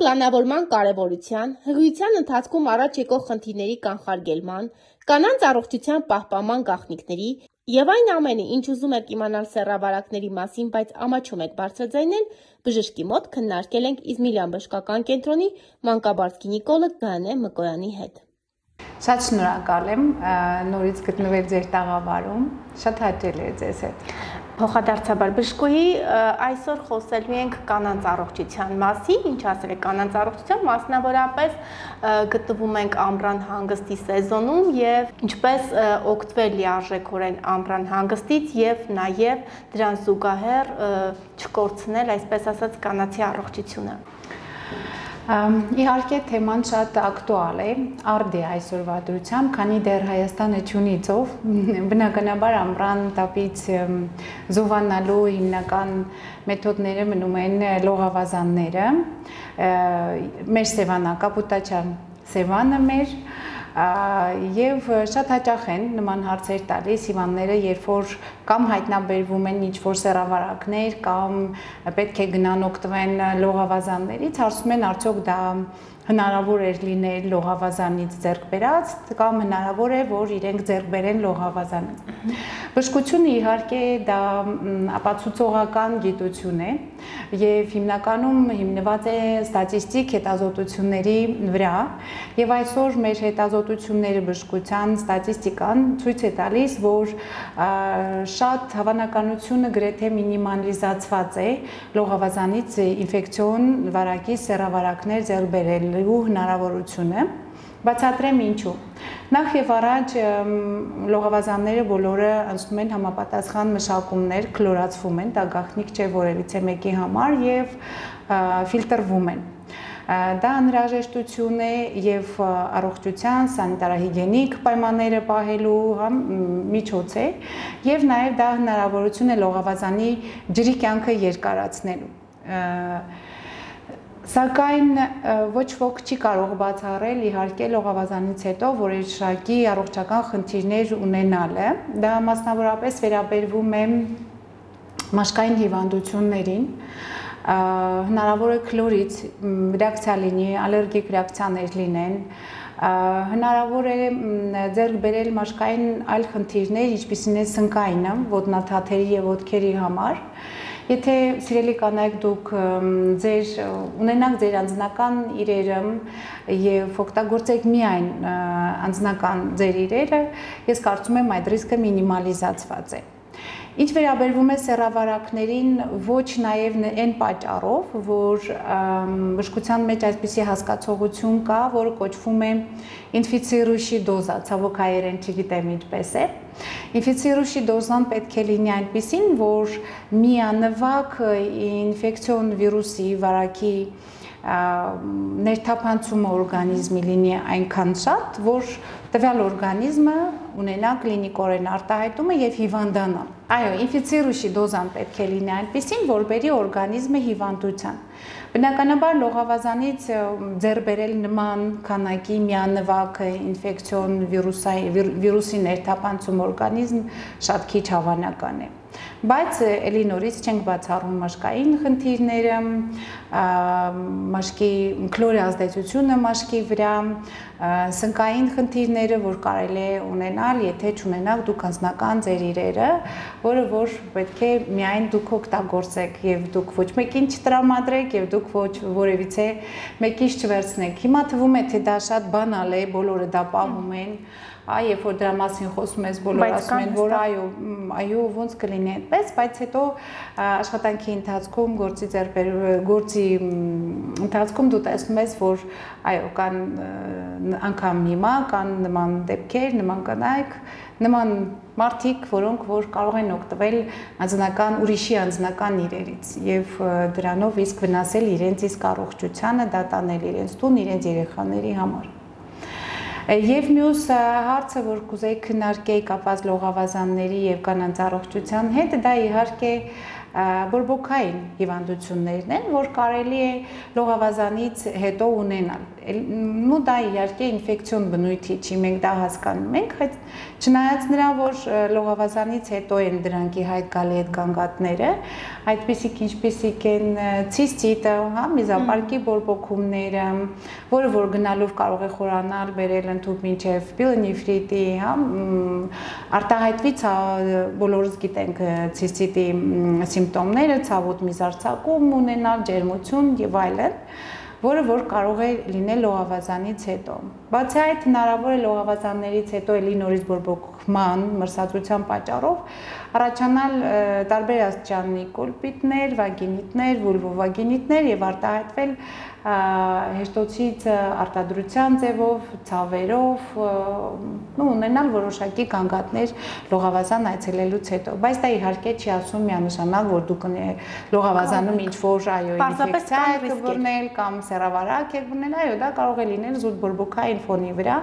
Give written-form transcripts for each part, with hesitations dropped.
պլանավորման կարևորության, հղիության ընթացքում առաջ եկող խնդիրների կանխարգելման, կանանց առողջության պահպանման գաղտնիքների և այն ամենը, ինչ ուզում եք իմանալ սեռավարակների մասին, բայց ամաչում եք բարձրաձայնել, բժշկի մոտ քննարկել ենք Իզմիլյան բժշկական կենտրոնի մանկաբարձ գինեկոլոգ Գայանե Մկոյանի հետ։ Շատ շնորհակալ եմ նորից գտնվել ձեր տաղավարում, շատ հաճելի է ձեզ հետ։ Փոխադարձաբար բժշկուհի, այսօր խոսելու ենք կանանց առողջության մասին, ինչ ասել եք կանանց առողջության, մասնավորապես գտնվում ենք ամռան հանգստի սեզոնում եւ ինչպես օգտվել լիարժեքորեն ամռան հանգստից եւ նաեւ դրան զուգահեռ չկորցնել, այսպես ասած, կանացի առողջությունը։ Իհարկե թեման շատ ակտուալ է, արդի այսօրվա դրությամբ, քանի դեռ Հայաստանը չունի ծով, բնականաբար ամռան տապից զովանալու հիմնական մեթոդները մնում են լողավազանները, մեր սևանը, կապուտաչան սևանը մեր, և շատ հաճախ են նման հարցեր տալիս հիվանդները, երբ որ կամ հայտնաբերվում են ինչ-որ սեռավարակներ, կամ պետք է գնան օգտվեն լողավազաններից, հարցում են արդյոք դա հնարավոր էր լինել լողավազանից ձեռք բերած, կամ հնարավոր է, որ իրենք ձեռք բերեն լողավազանից։ Բժշկությունը իհարկե դա ապացուցողական գիտություն է և հիմնականում հիմնված է ստատիստիկ հետազոտությունների վրա և այսօր մեր հետազոտությունները բժշկության ստատիստիկան ցույց է տալիս, որ շատ հավանականությունը գրեթե մինիմալիզացված է լողավազանից ինֆեկցիոն վարակի սեռավարակներ ձեռք բերելու հնարավորությունը։ Բացատրեմ ինչու։ Նախ եւ առաջ լողավազանները բոլորը անցնում են համապատասխան մշակումներ, քլորացվում են, դա գաղտնիք չէ որևիցե մեկի համար եւ ֆիլտրվում են։ Դա անհրաժեշտություն է եւ առողջության, սանիտարահիգիենիկ պայմանները պահելու միջոց է եւ նաեւ դա հնարավորություն է լողավազանի ջրի կյանքը երկարացնելու։ Սակայն ոչ ոք չի կարող բացառել իհարկե լողավազանից հետո որոշակի առողջական խնդիրներ ունենալը, դա մասնավորապես վերաբերվում է մաշկային հիվանդություններին, հնարավոր է քլորից ռեակցիա լինի, ալերգիկ ռեակցիաներ լինեն, հնարավոր է ձեռք բերել մաշկային այլ խնդիրներ, ինչպիսին է սնկայինը, ոտնաթաթերի եւ ոտքերի համար։ Եթե սիրելի կանայք դուք ունենաք ձեր անձնական իրերը եւ օգտագործեք միայն անձնական ձեր իրերը, ես կարծում եմ այդ ռիսկը մինիմալիզացված է։ Ինչ վերաբերվում է սեռավարակներին, ոչ նաև այն պատճառով, որ բժշկության մեջ այսպիսի հասկացողություն կա, որը կոչվում է ինֆիցիրուշի դոզա, ցավոք հայերեն չգիտեմ ինչպես է։ Ինֆիցիրուշի դոզան պետք է լինի այնպիսին, որ միանվագ ինֆեկցիոն վիրուսի վարակի ներթափանցումը օրգանիզմի լինի այնքան շատ, որ տվյալ օրգանիզմը ունենա կլինիկորեն արտահայտումը եւ հիվանդանա։ Այո, ինֆիցիրուշի դոզան պետք է լինի այնպիսին, որ բերի օրգանիզմը հիվանդության։ Բնականաբար լողավազանից ձեռք բերել նման քանակի միանվագ ինֆեկցիոն վիրուսի ներթափանցում օրգանիզմ շատ քիչ հավանական է։ Բայց էլի նորից չենք բացառում մաշկային խնդիրները, մաշկի քլորի ազդեցությունը մաշկի վրա, սնկային խնդիրները, որ կարելի է ունենալ, եթե չունենաք դուք անձնական ձեր իրերը, որը որ պետք է միայն դուք օգտագործեք եւ դուք ոչ մեկին չտրամադրեք եւ դուք ոչ որևիցե մեկից չվերցնեք։ Հիմա թվում է թե դա շատ բանալ է, բոլորը դա պահում են։ Երբ որ դրա մասին խոսում ես, բոլորը ասում են, որ այո, ոնց կլինի այդպես, բայց հետո աշխատանքի ընթացքում, գործի ընթացքում դու տեսնում ես, որ այո, կան անգամ հիմա, կան նման դեպքեր, նման կանայք, նման մարդիկ, որոնք որ կարող են օգտվել ուրիշի անձնական իրերից եւ դրանով իսկ վնասել իրենց իսկ առողջությանը, դա տանել իրենց տուն, իրենց երեխաների համար։ Եվ մյուս հարցը, որ կուզեի քննարկեի կապված լողավազանների եւ կանանց առողջության հետ, դա իհարկե բորբոքային հիվանդություններն են, որ կարելի է լողավազանից հետո ունենալ։ նու դա իհարկե ինֆեկցիոն բնույթի չի, մենք դա հասկանում ենք, բայց չնայած նրան, որ լողավազանից հետո են դրանք ի հայտ գալի այդ գանգատները, այդպիսիք ինչպիսիք են ցիստիտը, հա, միզապարկի բորբոքումները, որը որ գնալով կարող է խորանալ, բերել ընդհուպ մինչև պիելոնեֆրիտի, հա, արտահայտվի բոլորս գիտենք ցիստիտի սիմպտոմները, ցավոտ միզարձակում ունենալ, ջերմություն եւ այլն, որը որ կարող է լինել լողավազանից հետո։ Բացի այդ, հնարավոր է լողավազաններից հետո էլի նորից բորբոքման, մրսածության պատճառով առաջանալ տարբեր աստիճանի կոլպիտներ, վագինիտներ, վուլվովագինիտներ եւ արտահայտվել հեշտոցից արտադրության ձևով, ցավերով, ունենալ որոշակի գանգատներ լողավազան այցելելուց հետո։ Բայց դա իհարկե չի ասում միանշանակ, որ դուք լողավազանում ինչ-որ ինֆեկցիա եք բռնել կամ սեռավարակ եք բռնել, այո, դա կարող է լինել զուտ բորբոքային ֆոնի վրա,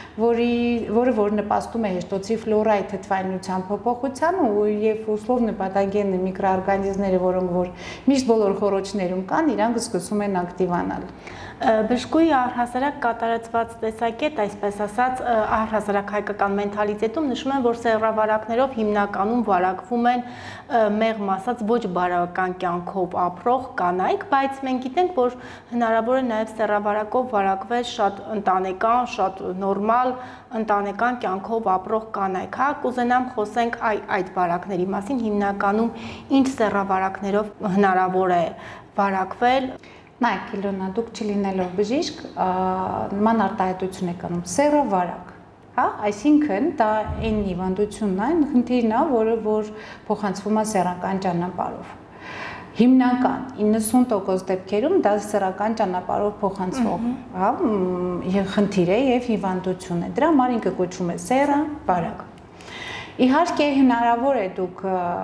որը որ նպաստում է հեշտոցի ֆլորայի թթվայնության փոփոխության եւ условно պաթոգեն միկրոօրգանիզմները, որոնք որ միշտ բոլոր խոռոչներում կան, իրանք սկսում են ակտիվանալ։ Բժշկուհի առհասարակ կատարածված տեսակետ, այսպես ասած, առհասարակ հայկական մենթալիտետում նշում են, որ սեռավարակներով հիմնականում վարակվում են մեղմ ասած ոչ բարոյական կյանքով ապրող կանայք, բայց մենք գիտենք, որ հնարավոր է նաև սեռավարակով վարակվել շատ ընտանեկան, շատ նորմալ ընտանեկան կյանքով ապրող կանայք, հա, կուզենամ խոսենք այդ վարակների մասին, հիմնականում ինչ սեռավարակներով հնարավոր է վարակվել։ Նայեք, Իլոնա, դուք չլինելով բժիշկ, նման արտահայտություն եք անում, սեռավարակ, հա, այսինքն դա այն հիվանդությունն է, խնդիրն է, որ փոխանցվում է սեռական ճանապարհով։ Հիմնական 90% դեպքերում դա սեռական ճանապարհով փոխանցվող, հա, խնդիր է եւ հիվանդություն է։ Դրա համար ինքը կոչվում է սեռավարակ։ Իհարկե հնարավոր է դուք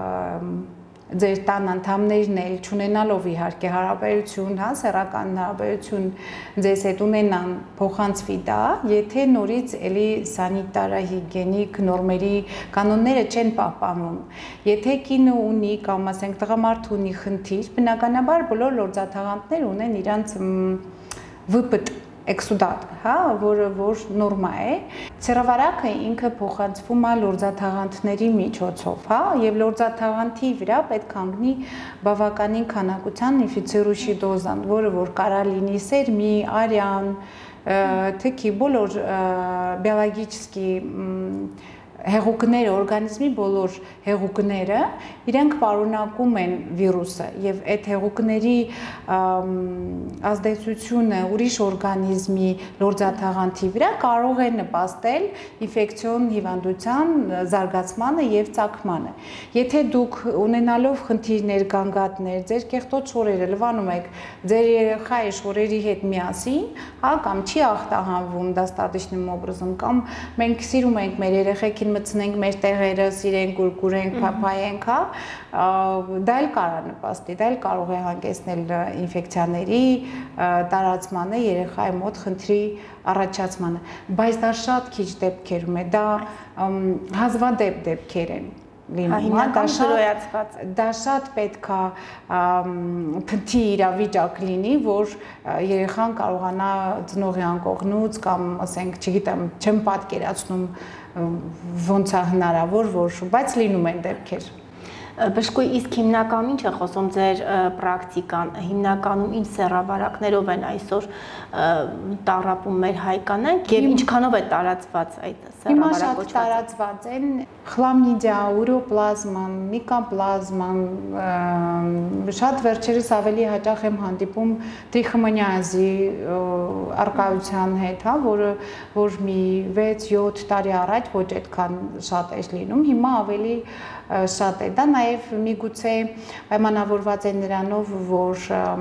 ձեր տան անդամներն էլ չունենալով իհարկե հարաբերություն, հա, սեռական հարաբերություն ձեզ հետ ունենան, փոխանցվի դա, եթե նորից էլի սանիտարահիգիենիկ նորմերի կանոնները չեն պահպանվում։ Եթե կինը ունի կամ ասենք տղամարդը ունի խնդիր, բնականաբար բոլոր լորձաթաղանթներ ունեն իրանց վպտ էքսուդատ, հա, որ նորմա է, սեռավարակը ինքը փոխանցվում է լորձաթաղանթների միջոցով, հա, եւ լորձաթաղանթի վրա պետք է անգնի բավականին քանակության ինֆիցիրուշի դոզան, որը որ կարա լինի սերմի, արյան, թքի բոլոր բիոլոգիչսկի հեղուկները, օրգանիզմի բոլոր հեղուկները իրենք պարունակում են վիրուսը եւ այդ հեղուկների ազդեցությունը ուրիշ օրգանիզմի լորձաթաղանթի վրա կարող է նպաստել ինֆեկցիոն հիվանդության զարգացմանը եւ ծագմանը։ Եթե դուք ունենալով խնդիրներ, գանգատներ, ձեր կեղտոտ շորերը լվանում եք ձեր երեխայի շորերի հետ միասին, հա, կամ չի ախտահանվում դաստատիչным образом, կամ մենք սիրում ենք մեր երեխեքին մտցնենք մեր տեղերը, սիրենք, կուրկուրենք, փափայենք, հա, դա էլ կարող է նպաստի, դա էլ կարող է հանգեցնել ինֆեկցիաների տարածմանը, երեխայի մոտ խնդրի առաջացմանը, բայց դա շատ քիչ դեպքերում է, դա հազվադեպ դեպքեր են լինում, դա շատ պետք է փնթի իրավիճակ լինի, որ երեխան կարողանա ծնողի անկողնուց կամ ասենք, չգիտեմ, չեմ պատկերացնում ոնց է հնարավոր, բայց լինում են դեպքեր։ Բժշկուհի, իսկ հիմնականում ինչ է խոսում ձեր պրակտիկան, հիմնականում ինչ սեռավարակներով են այսօր տառապում մեր հայ կանայք եւ ինչքանով է տարածված այդ սեռավարակոչվածը։ Հիմա շատ տարածված են խլամիդիա, ուրոպլազման, միկոպլազման, շատ վերջերս ավելի հաճախ եմ հանդիպում տրիխոմոնիազի առկայության հետ, հա, որ մի 6-7 տարի առաջ ոչ այդքան շատ էր լինում, հիմա ավելի շատ է, դա նաև միգուցե պայմանավորված է նրանով, որ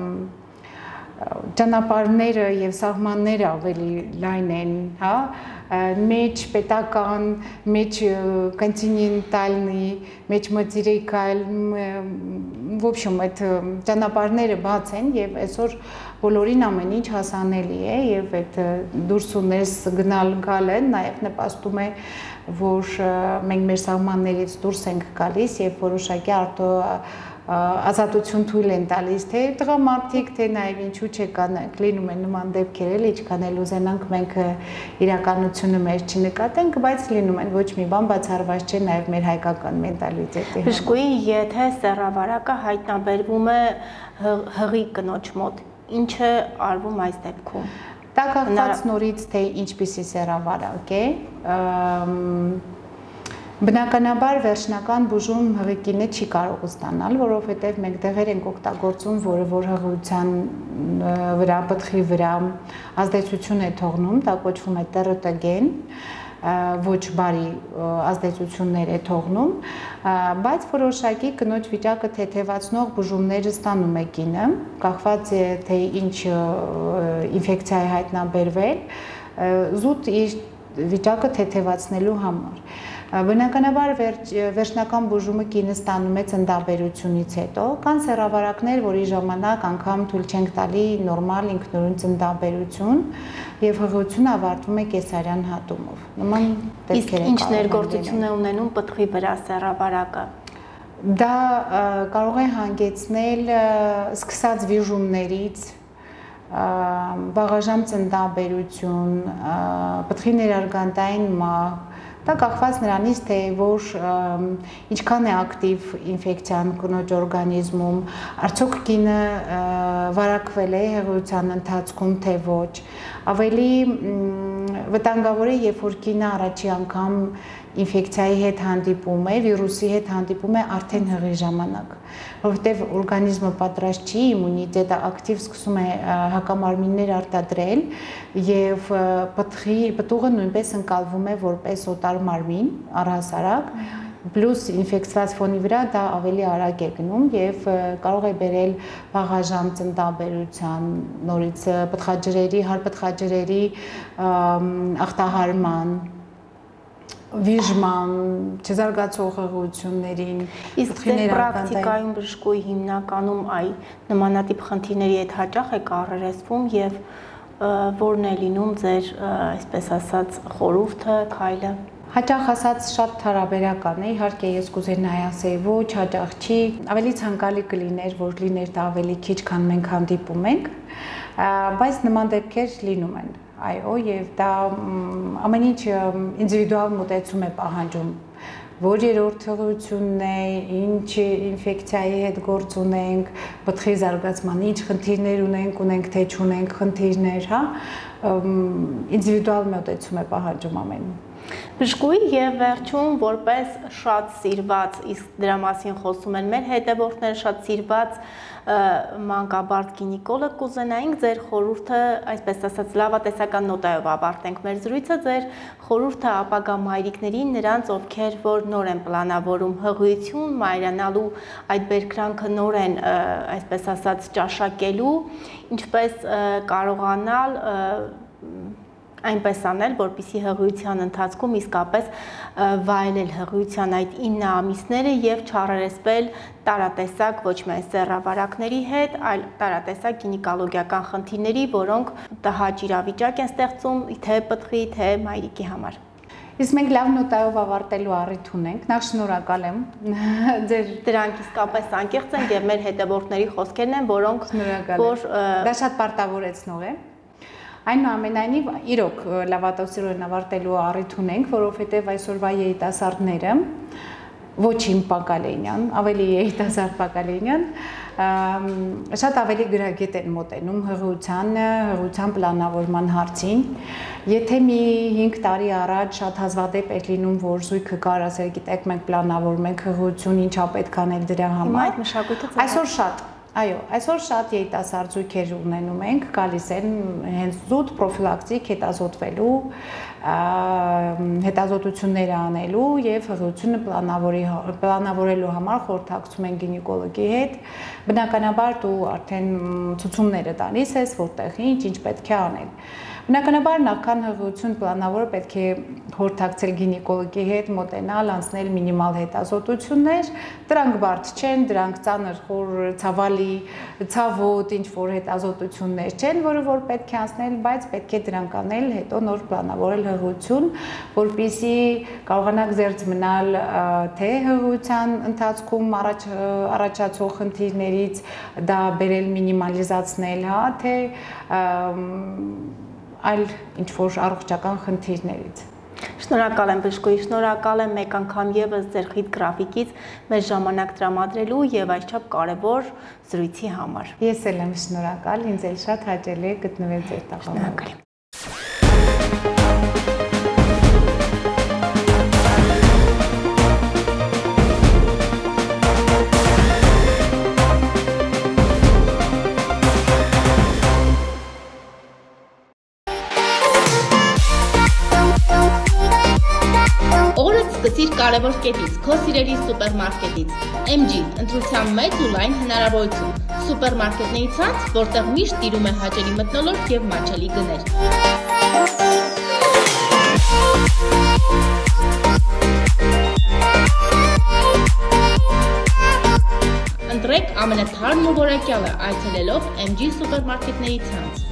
ճանապարհները եւ սահմանները ավելի լայն են, հա, մեջ պետական, մեջ կոնտինենտալնի, մեջ մատերիկալ, в общем, այդ ճանապարհները բաց են եւ այսօր բոլորին ամեն ինչ հասանելի է եւ այդ դուրս ու ներս գնալ գալը նաեւ նպաստում է, որ մենք մեր սահմաններից դուրս ենք գալիս եւ որոշակի ազատություն թույլ են տալիս, թե տղամարդիկ, թե նաև ինչու չկանանք, լինում են նման դեպքեր, էլի ինչքան էլ ուզենանք մենք իրականությունը մեր չնկատենք, բայց լինում են ոչ մի բան բացառված չէ նաև մեր հայկական մենտալիտետի։ Բժշկուհի, եթե սեռավարակը հայտնաբերվում է հղի կնոջ մոտ, ինչ է արվում այս դեպքում։ Դա կախված նորից թե ինչպիսի սեռավարակ է, բնականաբար վերջնական բուժում հղիկինը չի կարող ստանալ, որովհետև մենք դեղեր ենք օգտագործում, որ հղիության վրա, պտղի վրա ազդեցություն է թողնում, դա կոչվում է տերատոգեն, ոչ բարի ազդեցություններ է թողնում, բայց որոշակի կնոջ վիճակը թեթևացնող բուժումներ ստանում է կինը, կախված է թե ինչ ինֆեկցիա է հայտնաբերվել, զուտ իր վիճակը թեթևացնելու համար։ Բնականաբար վերջնական բուժումը կինը ստանում է ծննդաբերությունից հետո, կան սեռավարակներ, որի ժամանակ անգամ թույլ չենք տալի նորմալ ինքնուրույն ծննդաբերություն եւ հղիությունը ավարտվում է կեսարյան հատումով։ Նման դեպքեր ինչ ներգործություն է ունենում պտղի վրա սեռավարակը։ Դա կարող է հանգեցնել սկսած վիժումներից, վաղաժամ ծննդաբերություն, պտղի ներարգանդային մահ, դա կախված նրանից, թե որ ինչքան է ակտիվ ինֆեկցիան կնոջ օրգանիզմում, արդյոք կինը վարակվել է հղիության ընթացքում, թե ոչ, ավելի վտանգավոր է, երբ որ կինը առաջի անգամ ինֆեկցիայի հետ հանդիպում է, վիրուսի հետ հանդիպում է արդեն հղի ժամանակ, որովհետև օրգանիզմը պատրաստ չի, իմունիտետը ակտիվ սկսում է հակամարմիններ արտադրել եւ պտուղը նույնպես ընկալվում է որպես օտար մարմին առհասարակ, պլյուս ինֆեկցված ֆոնի վրա դա ավելի արագ է գնում եւ կարող է բերել վաղաժամ ծննդաբերության, նորից պտղաջրերի, հարպտղաջրերի ախտահարման, վիժման, չզարգացող հղիություններին, իսկ պրակտիկայում բժշկուհի հիմնականում նմանատիպ խնդիրների հետ հաճախ է կառերեսվում եւ որն է լինում ձեր, այսպես ասած, խորհուրդը, քայլը։ Հաճախ ասած շատ հարաբերական է, իհարկե ես կուզեի ասեի ոչ, հաճախ չի, ավելի ցանկալի կլիներ, որ լիներ դա ավելի քիչ, քան մենք հանդիպում ենք, բայց նման դեպքեր լինում են, այո, եւ դա ամեն ինչ ինդիվիդուալ մոտեցում է պահանջում, որ երրորդ հղիությունն է, ինչ ինֆեկցիայի հետ գործ ունենք, պտղի զարգացման, ինչ խնդիրներ ունենք թե չունենք խնդիրներ, հա, ինդիվիդուալ մոտեցում է պահանջում ամեն ինչ։ Բժշկուհի եւ վերջում որպես շատ սիրված, իսկ դրա մասին խոսում են մեր հետևորդները, շատ սիրված մանկաբարձ գինեկոլոգ կուզենայինք ձեր խորհուրդը, այսպես ասած, լավատեսական նոտայով ավարտենք մեր զրույցը, ձեր խորհուրդը ապագա մայրիկներին, նրանց, ովքեր որ նոր են պլանավորում հղիություն, մայրանալու այդ բերկրանքը նոր են, այսպես ասած, ճաշակելու, ինչպես կարողանալ այնպես անել, որպեսզի հղիության ընթացքում իսկապես վայելել հղիության այդ 9 ամիսները եւ չառերեսվել տարատեսակ ոչ միայն սեռավարակների հետ, այլ տարատեսակ գինեկոլոգիական խնդիրների, որոնք տհաճ իրավիճակ են ստեղծում թե պտղի, թե մայրիկի համար։ Իսկ մենք լավ նոտայով ավարտելու առիթ ունենք, նախ շնորհակալ եմ ձեր դրանք իսկապես անկեղծ են եւ մեր հետևորդների խոսքերն են, որոնք որ դա շատ պարտավորեցնող է։ Այնուամենայնիվ, իրոք լավատեսորեն ավարտելու առիթ ունենք, որովհետև այսօրվա երիտասարդները, ոչ իմ Պակալենյան, ավելի երիտասարդ Պակալենյան, շատ ավելի գրագետ են մոտենում հղիությանը, հղիության պլանավորման հարցին։ Եթե մի 5 տարի առաջ շատ հազվադեպ էր լինում, որ զույգը կար, ասել գիտեք, մենք պլանավորում ենք հղիություն, ինչա պետք անել դրա համար։ Այդ մշակույթը այսօր շատ Այո, այսօր շատ երիտասարդ զույգեր ունենում ենք, գալիս են հենց զուտ պրոֆիլակտիկ հետազոտվելու, հետազոտություններ անելու եւ հղիությունը պլանավորելու համար խորհրդակցում են գինեկոլոգի հետ։ Բնականաբար դու արդեն ցուցումները տալիս ես, որտեղ ինչ պետք է անել։ Բնականաբար նախքան հղիություն պլանավորը պետք է խորհրդակցել գինեկոլոգի հետ, մոտենալ, անցնել մինիմալ հետազոտություններ, դրանք բարդ չեն, դրանք ծանր, խոր, ցավալի, ցավոտ, ինչ որ հետազոտություններ չեն, որը որ պետք է անցնել, բայց պետք է դրանք անել, հետո նոր պլանավորել հղիություն, որպեսզի կարողանաք զերծ մնալ թե հղիության ընթացքում առաջացող խնդիրներից, դա բերել մինիմալիզացնել, հա, թե այլ ինչ-որ առողջական խնդիրներից։ Շնորհակալ եմ բժշկուհի, շնորհակալ եմ մեկ անգամ եւս ձեր խիտ գրաֆիկից մեզ ժամանակ տրամադրելու եւ այսչափ կարեւոր զրույցի համար։ Ես էլ եմ շնորհակալ, ինձ էլ շատ հաճելի է գտնվել ձեր տաղավարում։ Սկսիր կարևոր կետից, քո սիրելի սուպերմարկետից։ MG, ընտրության մեծ ու լայն հնարավորություն։ Սուպերմարկետների ցանց, որտեղ միշտ տիրում է հաճելի մթնոլորտ եւ մատչելի գներ։ Ընտրեք ամենաթարմն ու որակյալը այցելելով MG սուպերմարկետների ցանց։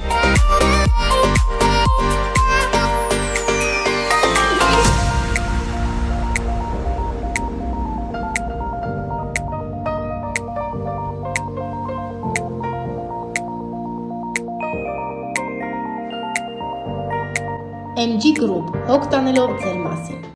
MG Group, հոգ տանելով ձեր մասին։